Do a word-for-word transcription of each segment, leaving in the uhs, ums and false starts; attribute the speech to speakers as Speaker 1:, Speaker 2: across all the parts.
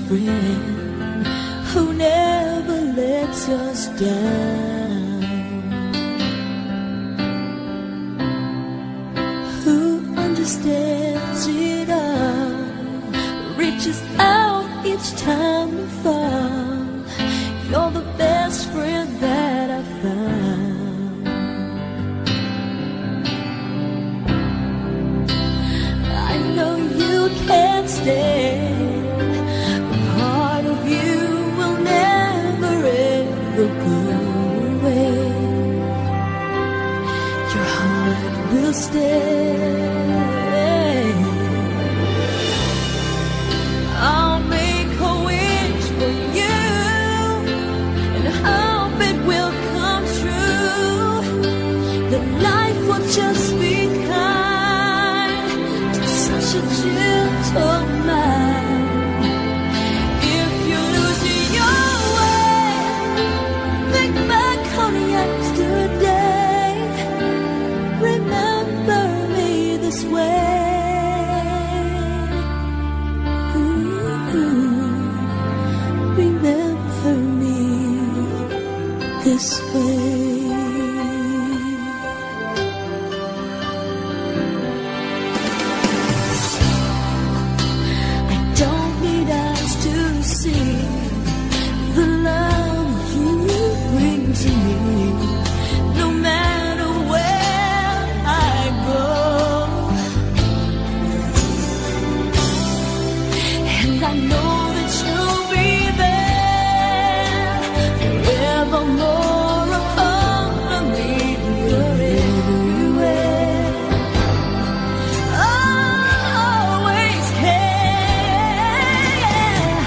Speaker 1: friend who never lets us down, who understands it all, reaches out each time we fall. You're the best friend that I've found. I know you can't stay. Part of you will never ever go away. Your heart will stay. I'll make a wish for you and hope it will come true. That life will just be kind to such a gentle mind. If you lose your way, think back on yesterday. Remember me this way. Remember me this way. I don't need eyes to see the love you bring to me. No matter where I go, and I know that you'll be there forevermore upon me. You're everywhere. Always care.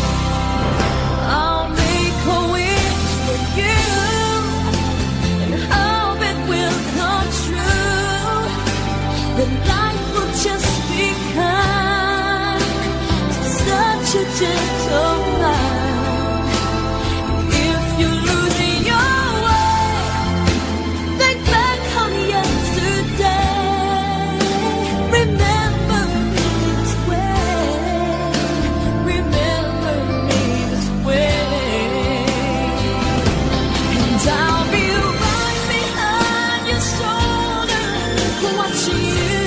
Speaker 1: I'll make a wish for you and hope it will come true. That life will just be kind to such a gentle mind. If you lose your way, think back on yesterday. Remember me this way. Remember me this way. And I'll be right behind your shoulder, watching you.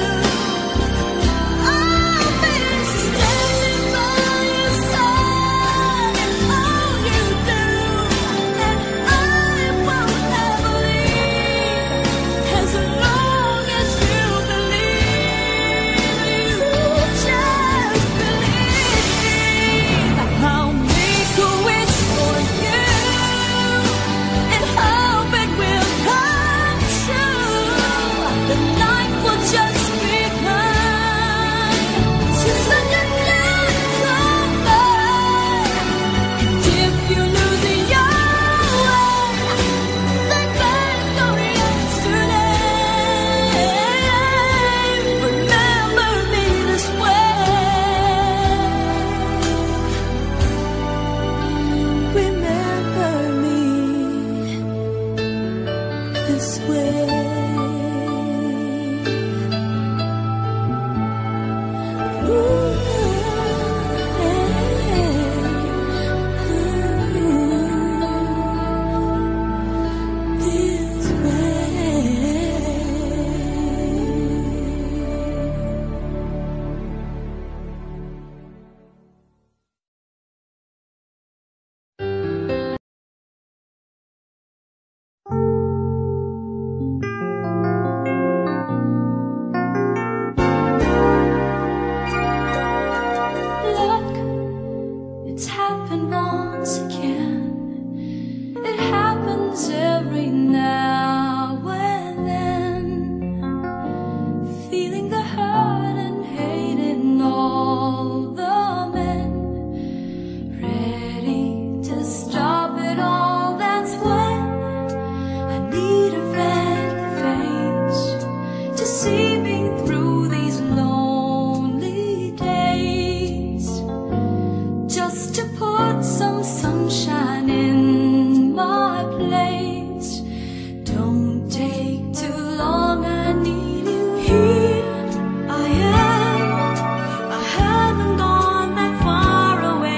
Speaker 1: I'll be standing by your side in all you do, and I won't ever leave as long as you believe. You just believe. I'll make a wish for you and hope it will come true. The life will just be kind to such a gentle mind. And if you lose your way, think back on yesterday. Remember me this way. Remember me this way. This Look, it's happened once again. It happens every now and then. Feeling the hurt and hating all the men. Ready to stop it all, that's when I need a friend face to see me through these lonely days. Just to put some sunshine in my place. Don't take too long, I need you here. I am, I haven't gone that far away.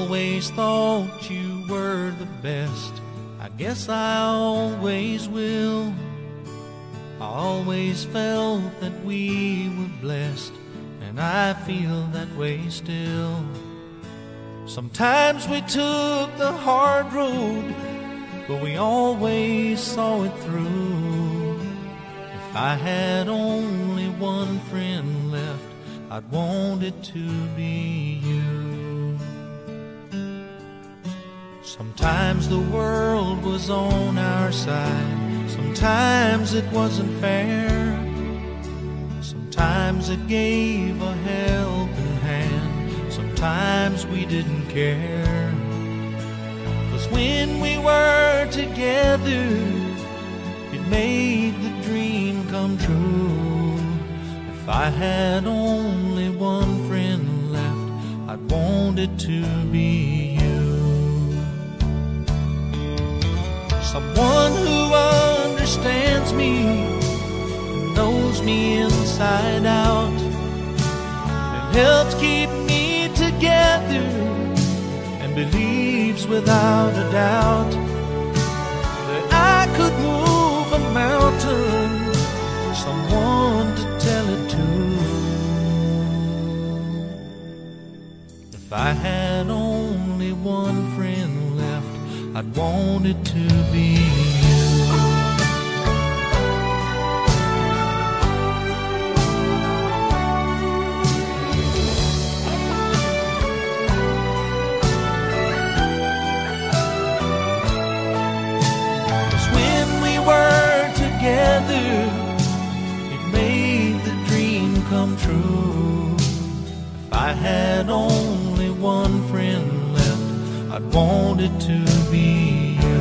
Speaker 2: always thought you were the best. I guess I always will. I always felt that we were blessed, and I feel that way still. Sometimes we took the hard road, but we always saw it through. If I had only one friend left, I'd want it to be you. Sometimes the world was on our side, sometimes it wasn't fair. Sometimes it gave a helping hand, sometimes we didn't care. 'Cause when we were together, it made the dream come true. If I had only one friend left, I'd want it to be you. Someone who understands me, knows me inside out, and helps keep me together, and believes without a doubt that I could move a mountain. Someone to tell it to. If I had only one friend left, I'd want it to be you. Together, it made the dream come true. If I had only one friend left, I'd want it to be you.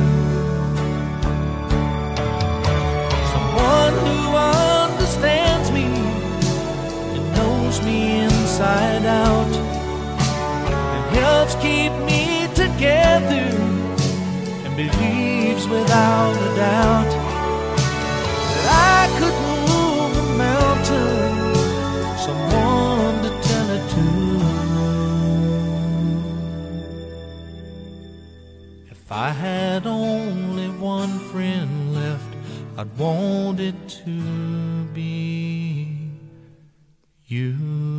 Speaker 2: Someone who understands me and knows me inside out, and helps keep me together, and believes without a doubt I could move a mountain. Someone to tell it to. If I had only one friend left, I'd want it to be you.